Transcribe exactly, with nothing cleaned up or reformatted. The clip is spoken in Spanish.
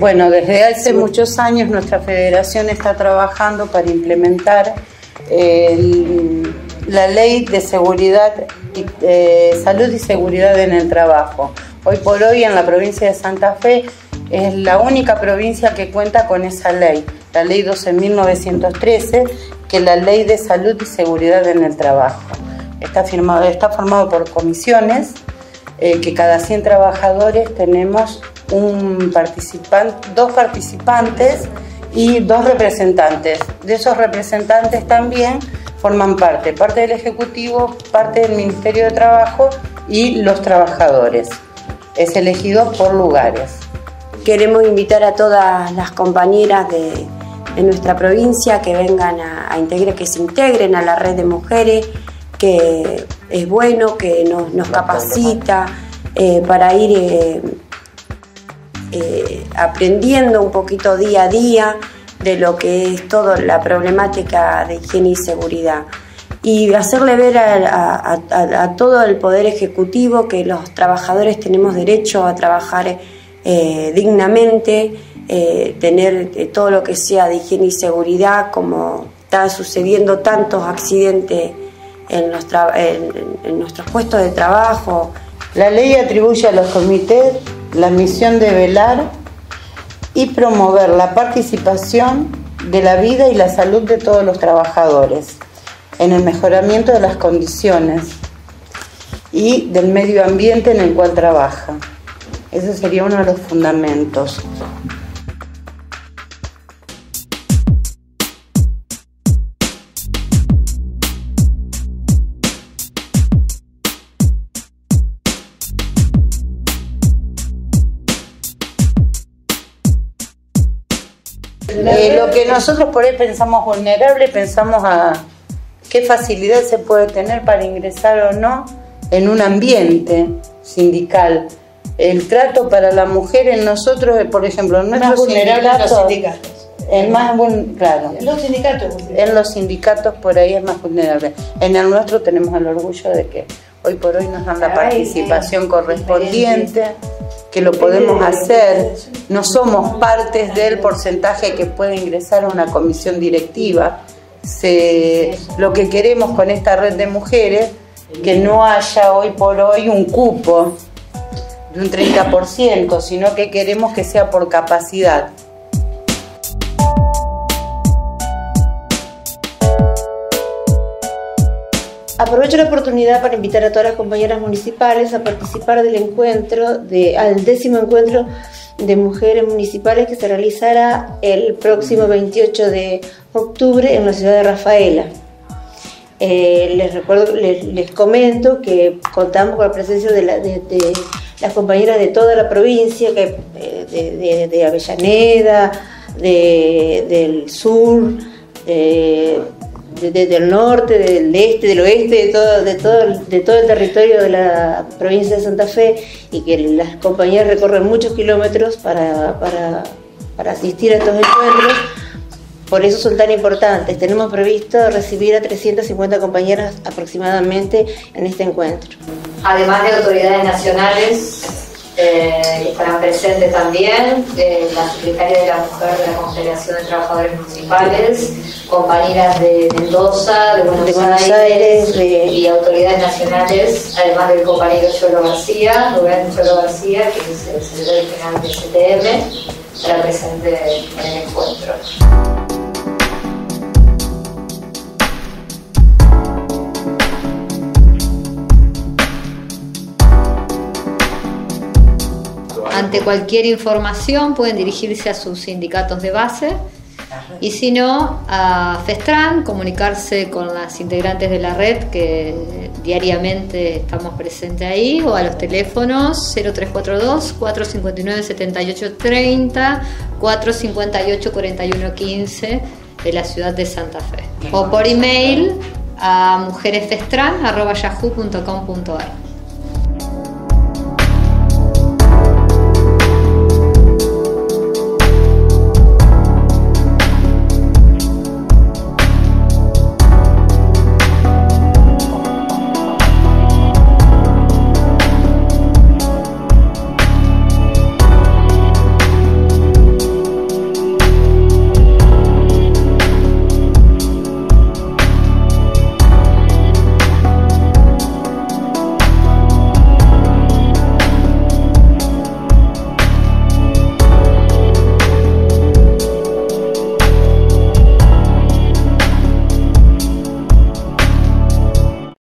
Bueno, desde hace muchos años nuestra federación está trabajando para implementar el, la ley de seguridad, y, eh, salud y seguridad en el trabajo. Hoy por hoy en la provincia de Santa Fe es la única provincia que cuenta con esa ley, la ley doce mil novecientos trece, que es la ley de salud y seguridad en el trabajo. Está, firmado, está formado por comisiones, eh, que cada cien trabajadores tenemos un participante, dos participantes y dos representantes. De esos representantes también forman parte, parte del Ejecutivo, parte del Ministerio de Trabajo y los trabajadores. Es elegido por lugares. Queremos invitar a todas las compañeras de, de nuestra provincia que vengan a, a integrar, que se integren a la red de mujeres, que es bueno, que nos, nos capacita eh, para ir eh, eh, aprendiendo un poquito día a día de lo que es toda la problemática de higiene y seguridad. Y hacerle ver a, a, a, a todo el Poder Ejecutivo que los trabajadores tenemos derecho a trabajar eh, dignamente, eh, tener eh, todo lo que sea de higiene y seguridad, como está sucediendo tantos accidentes en, los en, en nuestros puestos de trabajo. La ley atribuye a los comités la misión de velar y promover la participación de la vida y la salud de todos los trabajadores en el mejoramiento de las condiciones y del medio ambiente en el cual trabaja. Ese sería uno de los fundamentos. Eh, lo que nosotros por ahí pensamos vulnerable, pensamos a qué facilidad se puede tener para ingresar o no en un ambiente sindical. El trato para la mujer en nosotros, por ejemplo, en nuestros sindicatos, los sindicatos. Es más, claro. En los sindicatos. En los sindicatos por ahí es más vulnerable. En el nuestro tenemos el orgullo de que hoy por hoy nos dan la participación ay, correspondiente, que lo podemos hacer. No somos partes del porcentaje que puede ingresar a una comisión directiva. Se, lo que queremos con esta red de mujeres, que no haya hoy por hoy un cupo de un treinta por ciento, sino que queremos que sea por capacidad. Aprovecho la oportunidad para invitar a todas las compañeras municipales a participar del encuentro, de, al décimo encuentro de mujeres municipales que se realizará el próximo veintiocho de octubre en la ciudad de Rafaela. Eh, les recuerdo, les, les comento que contamos con la presencia de, la, de, de las compañeras de toda la provincia, que, de, de, de Avellaneda, de, del sur, de, de, de, del norte, del este, del oeste, de todo, de, todo, de todo el territorio de la provincia de Santa Fe, y que las compañeras recorren muchos kilómetros para, para, para asistir a estos encuentros. Por eso son tan importantes. Tenemos previsto recibir a trescientas cincuenta compañeras aproximadamente en este encuentro. Además de autoridades nacionales, eh, estarán presentes también eh, la secretaria de la Mujer de la Confederación de Trabajadores Municipales, compañeras de Mendoza, de Buenos, de Buenos Aires, Aires de... y autoridades nacionales, además del compañero Yolo García, Rubén Yolo García, que es el secretario general de C T M, estará presente en el encuentro. Ante cualquier información pueden dirigirse a sus sindicatos de base y si no a FESTRAN, comunicarse con las integrantes de la red que diariamente estamos presentes ahí, o a los teléfonos cero tres cuatro dos, cuatro cinco nueve, siete ocho tres cero, cuatro cinco ocho, cuatro uno uno cinco de la ciudad de Santa Fe, o por email a mujeresfestran arroba yahoo punto com punto ar.